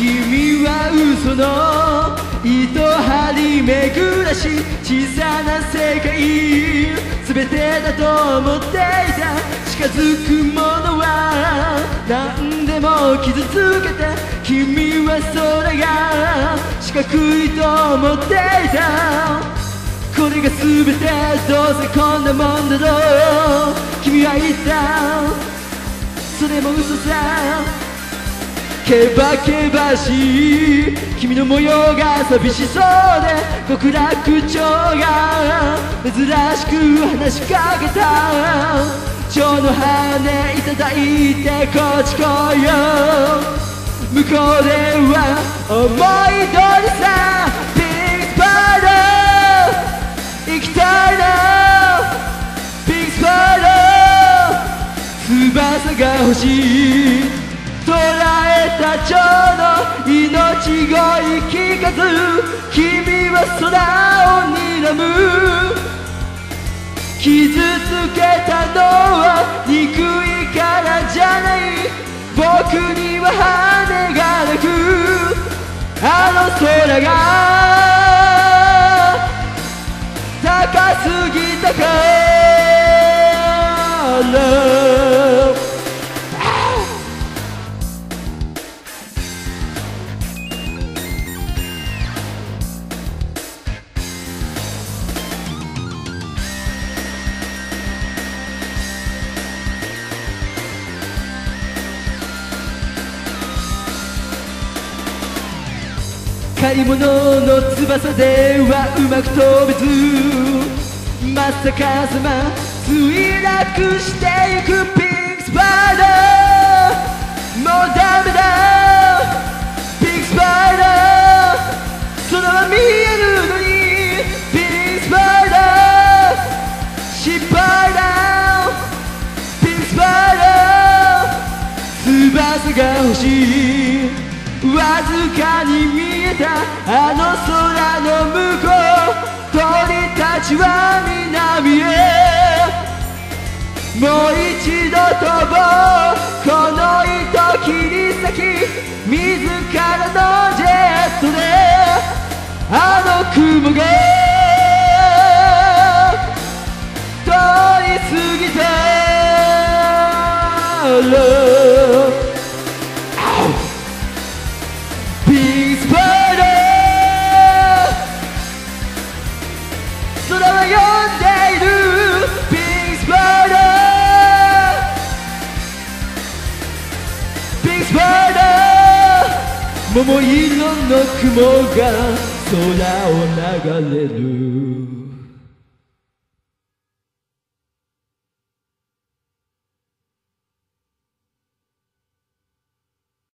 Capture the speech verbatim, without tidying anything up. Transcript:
君は嘘の糸張り巡らし小さな世界全てだと思っていた近づくものは何でも傷つけて君はそれが四角いと思っていたこれが全てどうせこんなもんだろう君は言ったそれも嘘さけばけばしい君の模様が寂しそうで極楽鳥が珍しく話しかけた蝶の羽いただいてこっち来いよ向こうでは思い通りさピンクスパイダー行きたいなピンクスパイダー翼が欲しい捉えた蝶の命乞い聞かず君は空を睨む傷つけたのは憎いからじゃない僕には羽がなくあの空が高すぎたから借り物の翼ではうまく飛べずまさかさま墜落してゆくピンクスパイダーもうダメだピンクスパイダー空は見えるのにピンクスパイダー失敗だピンクスパイダー翼が欲しいわずかに見えたあの空の向こう鳥たちは南へもう一度飛ぼうこの糸切り裂き自らのジェットであの雲が通り過ぎたらピンクスパイダー空は呼んでいるピンクスパイダーピンクスパイダー桃色の雲が空を流れる